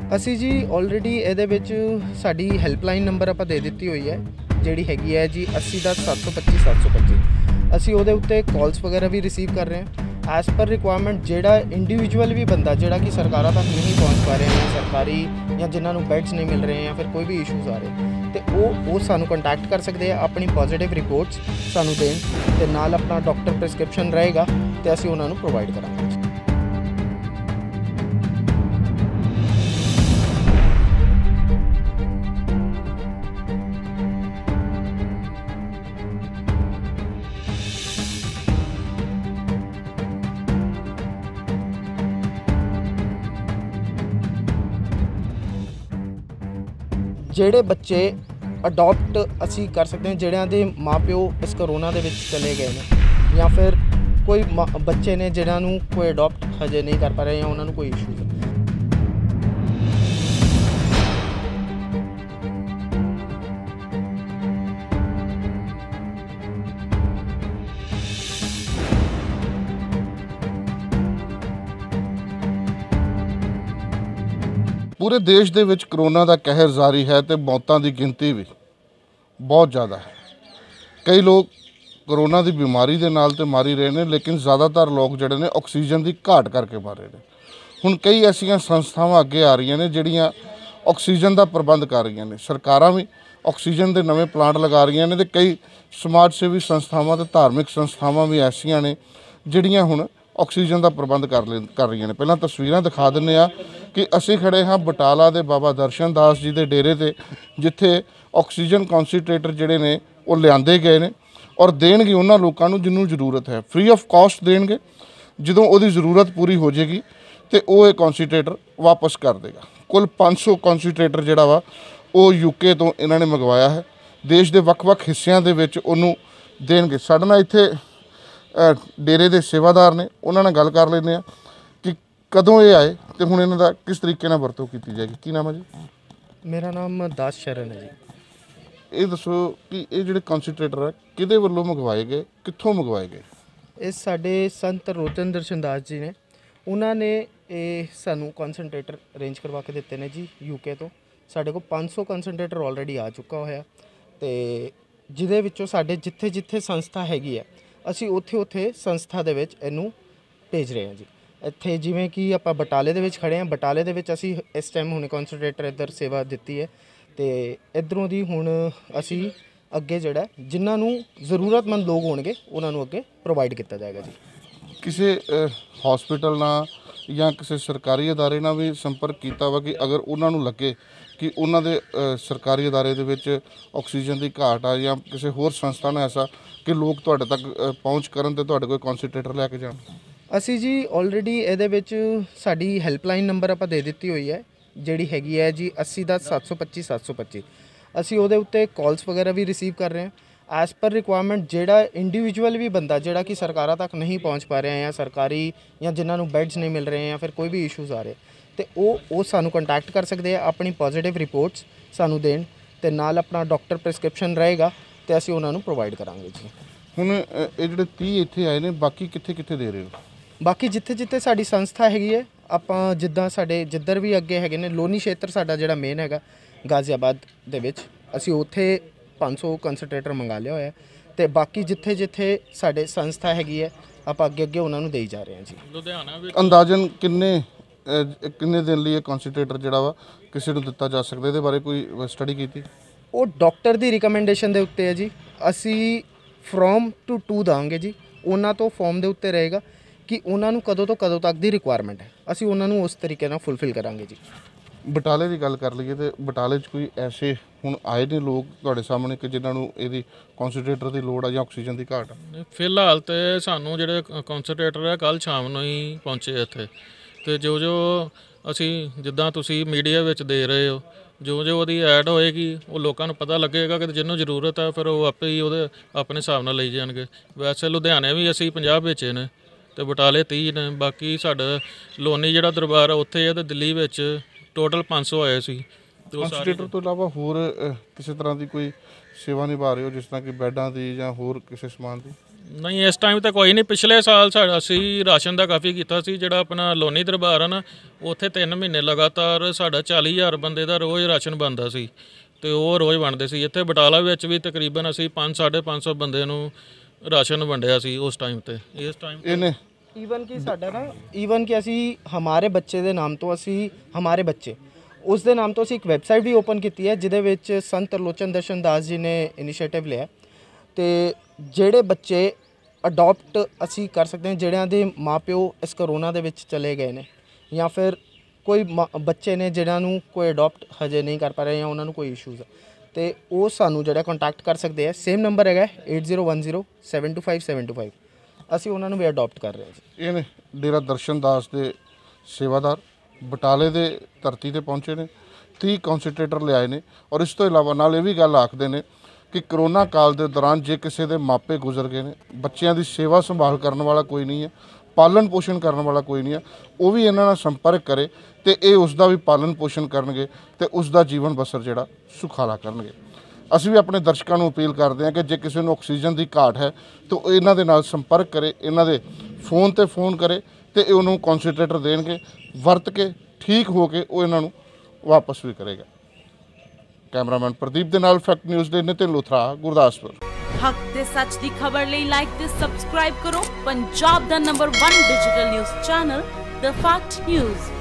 ਅਸੀਂ ਜੀ ਆਲਰੇਡੀ ਇਹਦੇ ਵਿੱਚ ਸਾਡੀ ਹੈਲਪਲਾਈਨ ਨੰਬਰ ਆਪਾਂ ਦੇ ਦਿੱਤੀ ਹੋਈ ਹੈ, ਜਿਹੜੀ ਹੈਗੀ ਹੈ ਜੀ 80 ਦਾ 725 725। ਅਸੀਂ ਉਹਦੇ ਉੱਤੇ ਕਾਲਸ ਵਗੈਰਾ ਵੀ ਰਿਸੀਵ ਕਰ ਰਹੇ ਹਾਂ ਐਸ ਪਰ ਰਿਕੁਆਇਰਮੈਂਟ। ਜਿਹੜਾ ਇੰਡੀਵਿਜੂਅਲ ਵੀ ਬੰਦਾ ਜਿਹੜਾ ਕਿ ਸਰਕਾਰਾਂ ਤੱਕ ਨਹੀਂ ਪਹੁੰਚ ਪਾ ਰਿਹਾ, ਜਾਂ ਸਰਕਾਰੀ ਜਾਂ ਜਿਨ੍ਹਾਂ ਨੂੰ ਬੈਡਸ ਨਹੀਂ ਮਿਲ ਰਹੇ ਜਾਂ ਫਿਰ ਕੋਈ ਵੀ ਇਸ਼ੂਜ਼ ਆ ਰਹੇ, ਤੇ ਉਹ ਸਾਨੂੰ ਕੰਟੈਕਟ ਕਰ ਸਕਦੇ ਆ, ਆਪਣੀ ਪੋਜ਼ੀਟਿਵ ਰਿਪੋਰਟਸ ਸਾਨੂੰ ਦੇਣ, ਤੇ ਨਾਲ ਆਪਣਾ ਡਾਕਟਰ ਪ੍ਰਿਸਕ੍ਰਿਪਸ਼ਨ ਰਹੇਗਾ ਤੇ ਅਸੀਂ ਉਹਨਾਂ ਨੂੰ ਪ੍ਰੋਵਾਈਡ ਕਰਾਂਗੇ। ਜਿਹੜੇ ਬੱਚੇ ਅਡੋਪਟ ਅਸੀਂ ਕਰ ਸਕਦੇ ਹਾਂ, ਜਿਹੜਿਆਂ ਦੇ ਮਾਪਿਓ ਇਸ ਕਰੋਨਾ ਦੇ ਵਿੱਚ ਚਲੇ ਗਏ ਨੇ, ਜਾਂ ਫਿਰ ਕੋਈ ਬੱਚੇ ਨੇ ਜਿਹਨਾਂ ਨੂੰ ਕੋਈ ਅਡੋਪਟ ਹਜੇ ਨਹੀਂ ਕਰ ਪਾ ਰਹੇ ਜਾਂ ਉਹਨਾਂ ਨੂੰ ਕੋਈ ਇਸ਼ੂਜ਼ ਹੈ। पूरे देश ਦੇ ਵਿੱਚ ਕਰੋਨਾ ਦਾ ਕਹਿਰ ਜਾਰੀ ਹੈ ਤੇ ਮੌਤਾਂ ਦੀ ਗਿਣਤੀ ਵੀ ਬਹੁਤ ਜ਼ਿਆਦਾ ਹੈ। ਕਈ ਲੋਕ ਕਰੋਨਾ ਦੀ ਬਿਮਾਰੀ ਦੇ ਨਾਲ ਤੇ ਮਾਰੀ ਰਹੇ ਨੇ, ਲੇਕਿਨ ਜ਼ਿਆਦਾਤਰ ਲੋਕ ਜਿਹੜੇ ਨੇ ਆਕਸੀਜਨ ਦੀ ਘਾਟ ਕਰਕੇ ਮਰ ਰਹੇ ਨੇ। ਹੁਣ ਕਈ ਐਸੀਆਂ ਸੰਸਥਾਵਾਂ ਅੱਗੇ ਆ ਰਹੀਆਂ ਨੇ ਜਿਹੜੀਆਂ ਆਕਸੀਜਨ ਦਾ ਪ੍ਰਬੰਧ ਕਰ ਰਹੀਆਂ ਨੇ। ਸਰਕਾਰਾਂ ਵੀ ਆਕਸੀਜਨ ਦੇ ਨਵੇਂ ਪਲਾਂਟ ਲਗਾ ਰਹੀਆਂ ਨੇ ਤੇ ਕਈ ਸਮਾਜ ਸੇਵੀ ਸੰਸਥਾਵਾਂ ਤੇ ਧਾਰਮਿਕ ਸੰਸਥਾਵਾਂ ਵੀ ਐਸੀਆਂ ਨੇ ਜਿਹੜੀਆਂ ਹੁਣ ਆਕਸੀਜਨ ਦਾ ਪ੍ਰਬੰਧ ਕਰ ਰਹੀਆਂ ਨੇ। ਪਹਿਲਾਂ ਤਸਵੀਰਾਂ ਦਿਖਾ ਦਿੰਦੇ ਆ ਕਿ ਅਸੀਂ ਖੜੇ ਹਾਂ ਬਟਾਲਾ ਦੇ ਬਾਬਾ ਦਰਸ਼ਨ ਦਾਸ ਜੀ ਦੇ ਡੇਰੇ ਤੇ, ਜਿੱਥੇ ਆਕਸੀਜਨ ਕਨਸੈਂਟਰੇਟਰ ਜਿਹੜੇ ਨੇ ਉਹ ਲਿਆਂਦੇ ਗਏ ਨੇ ਔਰ ਦੇਣਗੇ ਉਹਨਾਂ ਲੋਕਾਂ ਨੂੰ ਜਿਹਨੂੰ ਜ਼ਰੂਰਤ ਹੈ। ਫ੍ਰੀ ਆਫ ਕਾਸਟ ਦੇਣਗੇ। ਜਦੋਂ ਉਹਦੀ ਜ਼ਰੂਰਤ ਪੂਰੀ ਹੋ ਜਾਏਗੀ ਤੇ ਉਹ ਇਹ ਕਨਸੈਂਟਰੇਟਰ ਵਾਪਸ ਕਰ ਦੇਗਾ। ਕੁੱਲ 500 ਕਨਸੈਂਟਰੇਟਰ ਜਿਹੜਾ ਵਾ ਉਹ ਯੂਕੇ ਤੋਂ ਇਹਨਾਂ ਨੇ ਮੰਗਵਾਇਆ ਹੈ। ਦੇਸ਼ ਦੇ ਵੱਖ-ਵੱਖ ਹਿੱਸਿਆਂ ਦੇ ਵਿੱਚ ਉਹਨੂੰ ਦੇਣਗੇ। ਸਾਡੇ ਨਾਲ ਇੱਥੇ ਡੇਰੇ ਦੇ ਸੇਵਾਦਾਰ ਨੇ, ਉਹਨਾਂ ਨਾਲ ਗੱਲ ਕਰ ਲੈਂਦੇ ਆ ਕਿ ਕਦੋਂ ਇਹ ਆਏ ਤੇ ਹੁਣ ਇਹਨਾਂ ਦਾ ਕਿਸ ਤਰੀਕੇ ਨਾਲ ਵਰਤੋਂ ਕੀਤੀ ਜਾਏਗੀ। ਕੀ ਨਾਮ ਹੈ ਜੀ? ਮੇਰਾ ਨਾਮ ਦਾਸ ਸ਼ਰਨ ਹੈ ਜੀ। ਇਹ ਦੱਸੋ ਕਿ ਇਹ ਜਿਹੜੇ ਕਨਸੈਂਟਰੇਟਰ ਹੈ ਕਿਹਦੇ ਵੱਲੋਂ ਮੰਗਵਾਏ ਗਏ, ਕਿੱਥੋਂ ਮੰਗਵਾਏ ਗਏ? ਇਹ ਸਾਡੇ ਸੰਤ ਰੋਤਨ ਦਰਸ਼ਨ ਦਾਸ ਜੀ ਨੇ, ਉਹਨਾਂ ਨੇ ਇਹ ਸਾਨੂੰ ਕਨਸੈਂਟਰੇਟਰ ਅਰੇਂਜ ਕਰਵਾ ਕੇ ਦਿੱਤੇ ਨੇ ਜੀ ਯੂਕੇ ਤੋਂ। ਸਾਡੇ ਕੋਲ 500 ਕਨਸੈਂਟਰੇਟਰ ਆਲਰੇਡੀ ਆ ਚੁੱਕਾ ਹੋਇਆ, ਤੇ ਜਿਹਦੇ ਵਿੱਚੋਂ ਸਾਡੇ ਜਿੱਥੇ ਜਿੱਥੇ ਸੰਸਥਾ ਹੈਗੀ ਹੈ ਅਸੀਂ ਉੱਥੇ ਸੰਸਥਾ ਦੇ ਵਿੱਚ ਇਹਨੂੰ ਭੇਜ ਰਹੇ ਹਾਂ ਜੀ। ਇੱਥੇ ਜਿਵੇਂ ਕਿ ਆਪਾਂ ਬਟਾਲੇ ਦੇ ਵਿੱਚ ਖੜੇ ਹਾਂ, ਬਟਾਲੇ ਦੇ ਵਿੱਚ ਅਸੀਂ ਇਸ ਟਾਈਮ ਹੁਣ ਕਨਸੈਂਟਰੇਟਰ ਇੱਧਰ ਸੇਵਾ ਦਿੱਤੀ ਹੈ, ਤੇ ਇੱਧਰੋਂ ਦੀ ਹੁਣ ਅਸੀਂ ਅੱਗੇ ਜਿਹੜਾ ਜਿਨ੍ਹਾਂ ਨੂੰ ਜ਼ਰੂਰਤਮੰਦ ਲੋਕ ਹੋਣਗੇ ਉਹਨਾਂ ਨੂੰ ਅੱਗੇ ਪ੍ਰੋਵਾਈਡ ਕੀਤਾ ਜਾਏਗਾ ਜੀ। ਕਿਸੇ ਹਸਪੀਟਲ ਨਾਲ ਜਾਂ ਕਿਸੇ ਸਰਕਾਰੀ ਅਦਾਰੇ ਨਾਲ ਵੀ ਸੰਪਰਕ ਕੀਤਾ ਵਾ ਕਿ ਅਗਰ ਉਹਨਾਂ ਨੂੰ ਲੱਗੇ ਕਿ ਉਹਨਾਂ ਦੇ ਸਰਕਾਰੀ ਅਦਾਰੇ ਦੇ ਵਿੱਚ ਆਕਸੀਜਨ ਦੀ ਘਾਟ ਆ, ਜਾਂ ਕਿਸੇ ਹੋਰ ਸੰਸਥਾ ਨਾਲ ਐਸਾ ਕਿ ਲੋਕ ਤੁਹਾਡੇ ਤੱਕ ਪਹੁੰਚ ਕਰਨ ਤੇ ਤੁਹਾਡੇ ਕੋਲ ਕਨਸੈਂਟਰੇਟਰ ਲੈ ਕੇ ਜਾਣ? ਅਸੀਂ ਜੀ ਆਲਰੇਡੀ ਇਹਦੇ ਵਿੱਚ ਸਾਡੀ ਹੈਲਪਲਾਈਨ ਨੰਬਰ ਆਪਾਂ ਦੇ ਦਿੱਤੀ ਹੋਈ ਹੈ, ਜਿਹੜੀ ਹੈਗੀ ਹੈ ਜੀ 80 ਦਾ 725 725। ਅਸੀਂ ਉਹਦੇ ਉੱਤੇ ਕਾਲਸ ਵਗੈਰਾ ਵੀ ਰਿਸੀਵ ਕਰ ਰਹੇ ਹਾਂ ਐਸ ਪਰ ਰਿਕੁਆਇਰਮੈਂਟ। ਜਿਹੜਾ ਇੰਡੀਵਿਜੂਅਲ ਵੀ ਬੰਦਾ ਜਿਹੜਾ ਕਿ ਸਰਕਾਰਾਂ ਤੱਕ ਨਹੀਂ ਪਹੁੰਚ ਪਾ ਰਿਹਾ ਜਾਂ ਸਰਕਾਰੀ ਜਾਂ ਜਿਨ੍ਹਾਂ ਨੂੰ ਬੈਡਸ ਨਹੀਂ ਮਿਲ ਰਹੇ ਜਾਂ ਫਿਰ ਕੋਈ ਵੀ ਇਸ਼ੂਜ਼ ਆ ਰਹੇ, ਤੇ ਉਹ ਸਾਨੂੰ ਕੰਟੈਕਟ ਕਰ ਸਕਦੇ ਆ, ਆਪਣੀ ਪੋਜ਼ੀਟਿਵ ਰਿਪੋਰਟਸ ਸਾਨੂੰ ਦੇਣ, ਤੇ ਨਾਲ ਆਪਣਾ ਡਾਕਟਰ ਪ੍ਰਿਸਕ੍ਰਿਪਸ਼ਨ ਰਹੇਗਾ ਤੇ ਅਸੀਂ ਉਹਨਾਂ ਨੂੰ ਪ੍ਰੋਵਾਈਡ ਕਰਾਂਗੇ ਜੀ। ਹੁਣ ਇਹ ਜਿਹੜੇ 30 ਇੱਥੇ ਆਏ ਨੇ, ਬਾਕੀ ਕਿੱਥੇ ਕਿੱਥੇ ਦੇ ਰਹੇ ਹੋ? ਬਾਕੀ ਜਿੱਥੇ ਜਿੱਥੇ ਸਾਡੀ ਸੰਸਥਾ ਹੈਗੀ ਹੈ, ਆਪਾਂ ਜਿੱਦਾਂ ਸਾਡੇ ਜਿੱਧਰ ਵੀ ਅੱਗੇ ਹੈਗੇ ਨੇ, ਲੋਨੀ ਖੇਤਰ ਸਾਡਾ ਜਿਹੜਾ ਮੇਨ ਹੈਗਾ ਗਾਜ਼ੀਆਬਾਦ ਦੇ ਵਿੱਚ, ਅਸੀਂ ਉੱਥੇ 500 ਕਨਸੈਂਟਰੇਟਰ ਮੰਗਾ ਲਿਆ ਹੋਇਆ, ਤੇ ਬਾਕੀ ਜਿੱਥੇ ਜਿੱਥੇ ਸਾਡੇ ਸੰਸਥਾ ਹੈਗੀ ਹੈ ਆਪਾਂ ਅੱਗੇ ਉਹਨਾਂ ਨੂੰ ਦੇਈ ਜਾ ਰਹੇ ਹਾਂ ਜੀ। ਲੁਧਿਆਣਾ ਵੀ ਅੰਦਾਜ਼ਨ ਕਿੰਨੇ ਦਿਨ ਲਈ ਇਹ ਕਨਸੈਂਟਰੇਟਰ ਜਿਹੜਾ ਵਾ ਕਿਸੇ ਨੂੰ ਦਿੱਤਾ ਜਾ ਸਕਦਾ, ਇਹਦੇ ਬਾਰੇ ਕੋਈ ਸਟੱਡੀ ਕੀਤੀ? ਉਹ ਡਾਕਟਰ ਦੀ ਰਿਕਮੈਂਡੇਸ਼ਨ ਦੇ ਉੱਤੇ ਹੈ ਜੀ। ਅਸੀਂ ਫਰੋਮ ਟੂ 2 ਦਾਂਗੇ ਜੀ, ਉਹਨਾਂ ਤੋਂ ਫਾਰਮ ਦੇ ਉੱਤੇ ਰਹੇਗਾ ਕਿ ਉਹਨਾਂ ਨੂੰ ਕਦੋਂ ਤੋਂ ਕਦੋਂ ਤੱਕ ਦੀ ਰਿਕੁਆਇਰਮੈਂਟ ਹੈ, ਅਸੀਂ ਉਹਨਾਂ ਨੂੰ ਉਸ ਤਰੀਕੇ ਨਾਲ ਫੁੱਲਫਿਲ ਕਰਾਂਗੇ ਜੀ। ਬਟਾਲੇ ਦੀ ਗੱਲ ਕਰ ਲਈਏ ਤੇ ਬਟਾਲੇ 'ਚ ਕੋਈ ਐਸੇ ਹੁਣ ਆਏ ਨੇ ਲੋਕ ਤੁਹਾਡੇ ਸਾਹਮਣੇ ਕਿ ਜਿਨ੍ਹਾਂ ਨੂੰ ਇਹਦੀ ਕਨਸੈਂਟਰੇਟਰ ਦੀ ਲੋੜ ਆ ਜਾਂ ਆਕਸੀਜਨ ਦੀ ਘਾਟ ਆ? ਫਿਲਹਾਲ ਤੇ ਸਾਨੂੰ ਜਿਹੜੇ ਕਨਸੈਂਟਰੇਟਰ ਹੈ ਕੱਲ੍ਹ ਸ਼ਾਮ ਨੂੰ ਹੀ ਪਹੁੰਚੇ ਇੱਥੇ, ਤੇ ਜੋ ਅਸੀਂ ਜਿੱਦਾਂ ਤੁਸੀਂ ਮੀਡੀਆ ਵਿੱਚ ਦੇ ਰਹੇ ਹੋ, ਜੋ ਉਹਦੀ ਐਡ ਹੋਏਗੀ ਉਹ ਲੋਕਾਂ ਨੂੰ ਪਤਾ ਲੱਗੇਗਾ ਕਿ ਜਿਹਨੂੰ ਜ਼ਰੂਰਤ ਹੈ ਫਿਰ ਉਹ ਆਪੇ ਹੀ ਉਹਦੇ ਆਪਣੇ ਹਿਸਾਬ ਨਾਲ ਲਈ ਜਾਣਗੇ। ਵੈਸੇ ਲੁਧਿਆਣੇ ਵੀ ਅਸੀਂ 50 ਵੇਚੇ ਨੇ ਤੇ ਬਟਾਲੇ 30 ਨੇ, ਬਾਕੀ ਸਾਡਾ ਲੋਨੀ ਜਿਹੜਾ ਦਰਬਾਰ ਆ ਉੱਥੇ ਹੈ, ਤੇ ਦਿੱਲੀ ਵਿੱਚ ਟੋਟਲ 500 ਆਏ ਸੀ। ਕਨਸੈਂਟਰੇਟਰ ਤੋਂ ਇਲਾਵਾ ਹੋਰ ਕਿਸੇ ਤਰ੍ਹਾਂ ਦੀ ਕੋਈ ਸੇਵਾ ਨਿਭਾ ਰਹੇ ਹੋ, ਜਿਸ ਤਰ੍ਹਾਂ ਕਿ ਬੈੱਡਾਂ ਦੀ ਜਾਂ ਹੋਰ ਕਿਸੇ ਸਮਾਨ ਦੀ? ਨਹੀਂ ਇਸ ਟਾਈਮ ਤਾਂ ਕੋਈ ਨਹੀਂ। ਪਿਛਲੇ ਸਾਲ ਸਾਡਾ ਅਸੀਂ ਰਾਸ਼ਨ ਦਾ ਕਾਫੀ ਕੀਤਾ ਸੀ। ਜਿਹੜਾ ਆਪਣਾ ਲੋਨੀ ਦਰਬਾਰ ਆ ਨਾ, ਉੱਥੇ 3 ਮਹੀਨੇ ਲਗਾਤਾਰ ਸਾਡਾ 40,000 ਬੰਦੇ ਦਾ ਰੋਜ਼ ਰਾਸ਼ਨ ਬਣਦਾ ਸੀ ਤੇ ਉਹ ਰੋਜ਼ ਵੰਡਦੇ ਸੀ। ਇੱਥੇ ਬਟਾਲਾ ਵਿੱਚ ਵੀ ਤਕਰੀਬਨ ਅਸੀਂ 500-550 ਬੰਦੇ ਨੂੰ ਰਾਸ਼ਨ ਵੰਡਿਆ ਸੀ ਉਸ ਟਾਈਮ ਤੇ। ਇਸ ਟਾਈਮ ਇਹਨੇ ਈਵਨ ਕਿ ਅਸੀਂ ਹਮਾਰੇ ਬੱਚੇ ਦੇ ਨਾਮ ਤੋਂ ਹਮਾਰੇ ਬੱਚੇ ਉਸ ਦੇ ਨਾਮ ਤੋਂ ਅਸੀਂ ਇੱਕ ਵੈਬਸਾਈਟ ਵੀ ਓਪਨ ਕੀਤੀ ਹੈ, ਜਿਹਦੇ ਵਿੱਚ ਸੰਤ ਤਰਲੋਚਨ ਦਰਸ਼ਨ ਦਾਸ ਜੀ ਨੇ ਇਨੀਸ਼ੀਏਟਿਵ ਲਿਆ ਤੇ ਜਿਹੜੇ ਬੱਚੇ ਅਡਾਪਟ ਅਸੀਂ ਕਰ ਸਕਦੇ ਹਾਂ, ਜਿਹੜਿਆਂ ਦੇ ਮਾਪਿਓ ਇਸ ਕਰੋਨਾ ਦੇ ਵਿੱਚ ਚਲੇ ਗਏ ਨੇ, ਜਾਂ ਫਿਰ ਕੋਈ ਬੱਚੇ ਨੇ ਜਿਹਨਾਂ ਨੂੰ ਕੋਈ ਅਡਾਪਟ ਹਜੇ ਨਹੀਂ ਕਰ ਪਾ ਰਹੇ ਜਾਂ ਉਹਨਾਂ ਨੂੰ ਕੋਈ ਇਸ਼ੂਜ਼ ਹੈ, ਤੇ ਉਹ ਸਾਨੂੰ ਜਿਹੜਾ ਕੰਟੈਕਟ ਕਰ ਸਕਦੇ ਆ। ਸੇਮ ਨੰਬਰ ਹੈਗਾ 8010725725। ਅਸੀਂ ਉਹਨਾਂ ਨੂੰ ਵੀ ਅਡਾਪਟ ਕਰ ਰਹੇ ਹਾਂ ਜੀ। ਇਹਨੇ ਡੇਰਾ ਦਰਸ਼ਨ ਦਾਸ ਦੇ ਸੇਵਾਦਾਰ ਬਟਾਲੇ ਦੇ ਧਰਤੀ ਤੇ ਪਹੁੰਚੇ ਨੇ, 30 ਕੌਂਸਨਟ੍ਰੇਟਰ ਲਿਆਏ ਨੇ। ਔਰ ਇਸ ਤੋਂ ਇਲਾਵਾ ਨਾਲ ਇਹ ਵੀ ਗੱਲ ਆਖਦੇ ਨੇ ਕਿ ਕਰੋਨਾ ਕਾਲ ਦੇ ਦੌਰਾਨ ਜੇ ਕਿਸੇ ਦੇ ਮਾਪੇ ਗੁਜ਼ਰ ਗਏ ਨੇ, ਬੱਚਿਆਂ ਦੀ ਸੇਵਾ ਸੰਭਾਲ ਕਰਨ ਵਾਲਾ ਕੋਈ ਨਹੀਂ ਹੈ, ਪਾਲਣ ਪੋਸ਼ਣ ਕਰਨ ਵਾਲਾ ਕੋਈ ਨਹੀਂ ਹੈ, ਉਹ ਵੀ ਇਹਨਾਂ ਨਾਲ ਸੰਪਰਕ ਕਰੇ ਤੇ ਇਹ ਉਸ ਦਾ ਵੀ ਪਾਲਣ ਪੋਸ਼ਣ ਕਰਨਗੇ ਤੇ ਉਸ ਦਾ ਜੀਵਨ ਬਸਰ ਜਿਹੜਾ ਸੁਖਾਲਾ ਕਰਨਗੇ। ਅਸੀਂ ਵੀ ਆਪਣੇ ਦਰਸ਼ਕਾਂ ਨੂੰ ਅਪੀਲ ਕਰਦੇ ਹਾਂ ਕਿ ਜੇ ਕਿਸੇ ਨੂੰ ਆਕਸੀਜਨ ਦੀ ਘਾਟ ਹੈ ਤਾਂ ਉਹ ਇਹਨਾਂ ਦੇ ਨਾਲ ਸੰਪਰਕ ਕਰੇ, ਇਹਨਾਂ ਦੇ ਫੋਨ ਤੇ ਫੋਨ ਕਰੇ ਤੇ ਇਹ ਉਹਨੂੰ ਕੌਂਸਨਟ੍ਰੇਟਰ ਦੇਣਗੇ, ਵਰਤ ਕੇ ਠੀਕ ਹੋ ਕੇ ਉਹ ਇਹਨਾਂ ਨੂੰ ਵਾਪਸ ਵੀ ਕਰੇਗਾ। ਕੈਮਰਾਮੈਨ ਪ੍ਰਦੀਪ ਦੇ ਨਾਲ ਫੈਕਟ ਨਿਊਜ਼ ਦੇ ਨਿਤਿਨ ਲੁਥਰਾ, ਗੁਰਦਾਸਪੁਰ। ਹੱਕ ਤੇ ਸੱਚ ਦੀ ਖਬਰ ਲਈ ਲਾਈਕ ਤੇ ਸਬਸਕ੍ਰਾਈਬ ਕਰੋ ਪੰਜਾਬ ਦਾ number 1 digital news channel the fact news.